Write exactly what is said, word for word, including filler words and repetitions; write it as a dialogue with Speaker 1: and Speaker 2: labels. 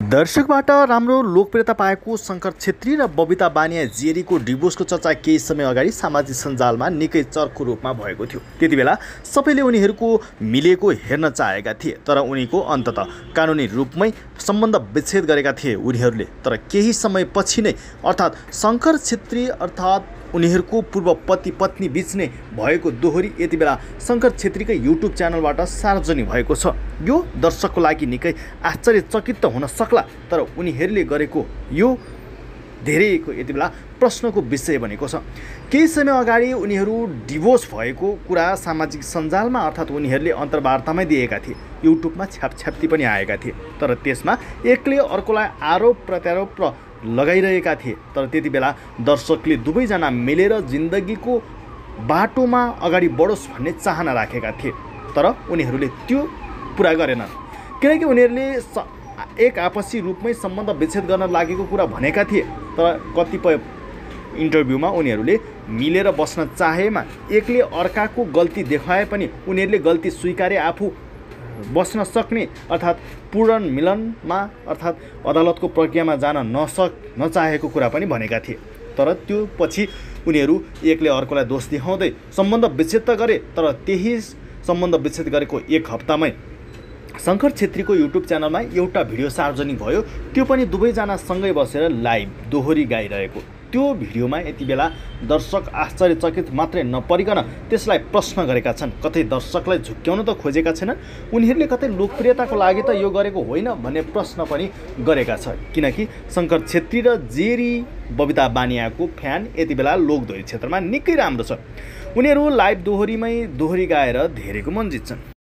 Speaker 1: दर्शकबाट राम्रो लोकप्रियता पाएको शङ्कर छेत्री र बबिता बानिया जेरीको डिभोर्सको चर्चा केही समय अगाडि सामाजिक सञ्जालमा निकै चर्को रूपमा भएको थियो। त्यतिबेला सबैले उनीहरूको मिलेको हेर्न चाहेका थिए, तर उनीको अन्ततः कानुनी रूपमै सम्बन्ध विच्छेद गरेका थिए उनीहरूले। तर केही समयपछि नै अर्थात् शङ्कर छेत्री अर्थात् उनीहरूको पूर्व पति पत्नी बीच नै भएको दोहोरी यति बेला शङ्कर छेत्रीकै युट्युब च्यानलबाट सार्वजनिक भएको छ। यो दर्शकको लागि निकै आश्चर्यचकित त हुन सक्ला, तर उनीहरूले गरेको यो धेरैको यति बेला प्रश्नको विषय बनेको छ। केही समय अगाडि उनीहरू डिभोर्स भएको कुरा सामाजिक सञ्जालमा अर्थात् उनीहरूले अन्तर्वार्तामै दिएका थिए। युट्युबमा छ्यापछ्याप्ती पनि आएका थिए, तर त्यसमा एकले अर्कोलाई आरोप प्रत्यारोप र लगाइरहेका थिए। तर त्यति बेला दर्शकले दुवैजना मिलेर जिन्दगीको बाटोमा अगाडि बढोस् भन्ने चाहना राखेका थिए, तर उनीहरूले त्यो पुरा गरेनन्, किनकि उनीहरूले एक आपसी रूपमै सम्बन्ध विच्छेद गर्न लागेको कुरा भनेका थिए। तर कतिपय इन्टरभ्यूमा उनीहरूले मिलेर बस्न चाहेमा एकले अर्काको गल्ती देखाए पनि उनीहरूले गल्ती स्वीकारे आफू बस्न सक्ने अर्थात् पूर्ण मिलनमा अर्थात् अदालतको प्रक्रियामा जान नसक नचाहेको कुरा पनि भनेका थिए। तर त्यो पछि उनीहरू एकले अर्कोलाई दोष देखाउँदै सम्बन्ध विच्छेद त गरे, तर त्यही सम्बन्ध विच्छेद गरेको एक हप्तामै शङ्कर छेत्रीको युट्युब च्यानलमा एउटा भिडियो सार्वजनिक भयो। त्यो पनि दुवैजना सँगै बसेर लाइभ दोहोरी गाइरहेको। त्यो भिडियोमा यति बेला दर्शक आश्चर्यचकित मात्रै नपरिकन त्यसलाई प्रश्न गरेका छन्। कतै दर्शकलाई झुक्क्याउन त खोजेका छैनन्, उनीहरूले कतै लोकप्रियताको लागि त यो गरेको होइन भन्ने प्रश्न पनि गरेका छ। किनकि शङ्कर छेत्री र जेरी बबिता बानियाको फ्यान यति बेला लोकदोहोरी क्षेत्रमा निकै राम्रो छ। उनीहरू लाइभ दोहोरीमै दोहोरी गाएर धेरैको मन जित्छन्।